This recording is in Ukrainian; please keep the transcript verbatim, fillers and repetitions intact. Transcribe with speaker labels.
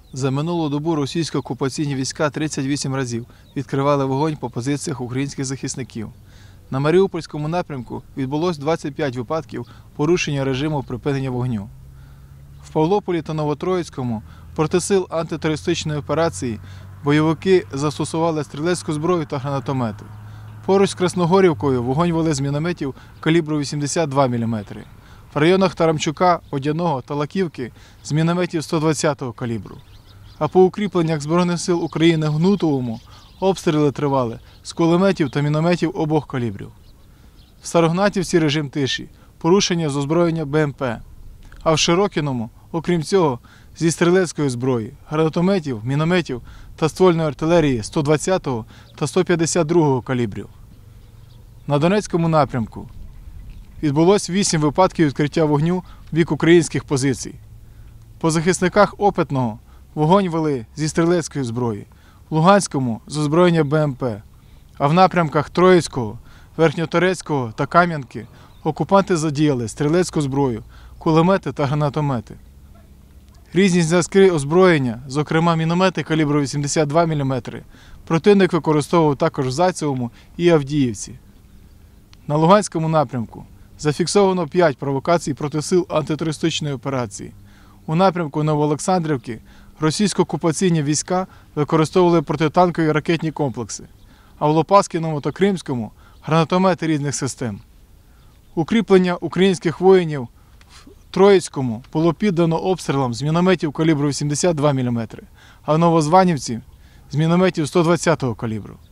Speaker 1: За минулу добу російсько-окупаційні війська тридцять вісім разів відкривали вогонь по позиціях українських захисників. На Маріупольському напрямку відбулось двадцять п'ять випадків порушення режиму припинення вогню. В Павлополі та Новотроїцькому проти сил антитерористичної операції бойовики застосували стрілецьку зброю та гранатомети. Поруч з Красногорівкою вогонь вели з мінометів калібру вісімдесят два міліметри. В районах Тарамчука, Водяного та Лаківки з мінометів сто двадцятого калібру. А по укріпленнях Збройних сил України в Гнутовому обстріли тривали з кулеметів та мінометів обох калібрів. В Старогнатівці режим тиші, порушення з озброєння Б М П. А в Широкіному, окрім цього, зі стрілецької зброї, гранатометів, мінометів та ствольної артилерії сто двадцятого та сто п'ятдесят другого калібрів. На Донецькому напрямку відбулось вісім випадків відкриття вогню в бік українських позицій. По захисниках Опитного вогонь вели зі стрілецької зброї, в Луганському – з озброєння Б М П, а в напрямках Троїцького, Верхньоторецького та Кам'янки окупанти задіяли стрілецьку зброю, кулемети та гранатомети. Різні зв'язки озброєння, зокрема міномети калібру вісімдесят два міліметри, противник використовував також в Зайцевому і Авдіївці. На Луганському напрямку зафіксовано п'ять провокацій проти сил антитерористичної операції. У напрямку Новоолександрівки російсько-окупаційні війська використовували протитанкові ракетні комплекси, а в Лопаскіному та Кримському – гранатомети різних систем. Укріплення українських воїнів в Троїцькому було піддано обстрілам з мінометів калібру вісімдесят два міліметри, а в Новозванівці – з мінометів сто двадцятого калібру.